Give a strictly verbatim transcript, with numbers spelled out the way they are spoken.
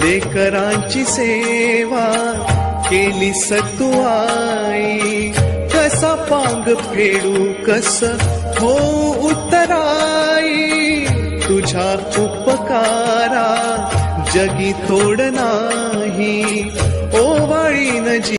लेकरांची सेवा केली तू आई, कसा पांग फेडू कस हो उत्तराई, तुझ्या उपकारा जगी थोड नाही ओवाळीन जी